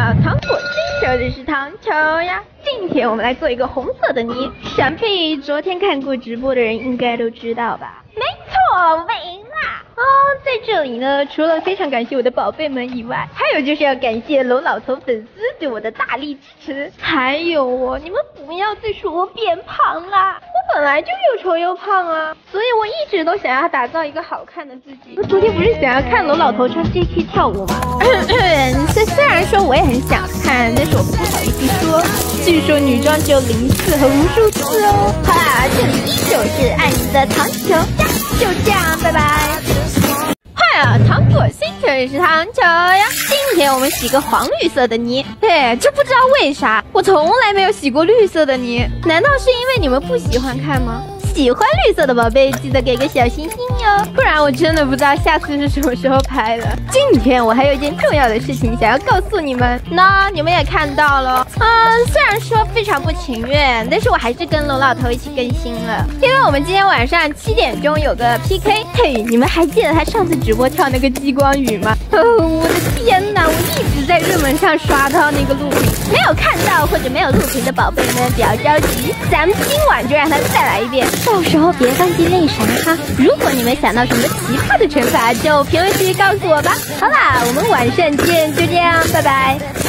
呀，糖果星球，这是糖球呀。今天我们来做一个红色的泥，想必昨天看过直播的人应该都知道吧？没错，我赢啦！在这里呢，除了非常感谢我的宝贝们以外，还有就是要感谢龙老头粉丝对我的大力支持，还有你们不要再说我变胖啦，我本来就又丑又胖啊，所以我一直都想要打造一个好看的自己。我昨天不是想要看龙老头穿 JK 跳舞吗？虽然说我也很想看，但是我不好意思说，据说女装只有0次和无数次哦。好啦，这里依旧是爱你的糖球呀，就这样，拜拜。嗨呀，糖果星球也是糖球呀。今天我们洗个黄绿色的泥，这不知道为啥我从来没有洗过绿色的泥，难道是因为你们不喜欢看吗？喜欢绿色的宝贝记得给个小星星哟，不然我真的不知道下次是什么时候拍了。今天我还有一件重要的事情想要告诉你们，那你们也看到了，虽然说非常不情愿，但是我还是跟龙老头一起更新了，因为我们今天晚上7点钟有个 PK， 嘿，你们还记得他上次直播跳那个激光雨吗？我的天哪，我一直在热门上刷到那个录屏，没有看到或者没有录屏的宝贝们不要着急，咱们今晚就让他再来一遍。到时候别忘记泪啥哈！如果你们想到什么奇葩的惩罚，就评论区告诉我吧。好啦，我们晚上见，就这样，拜拜。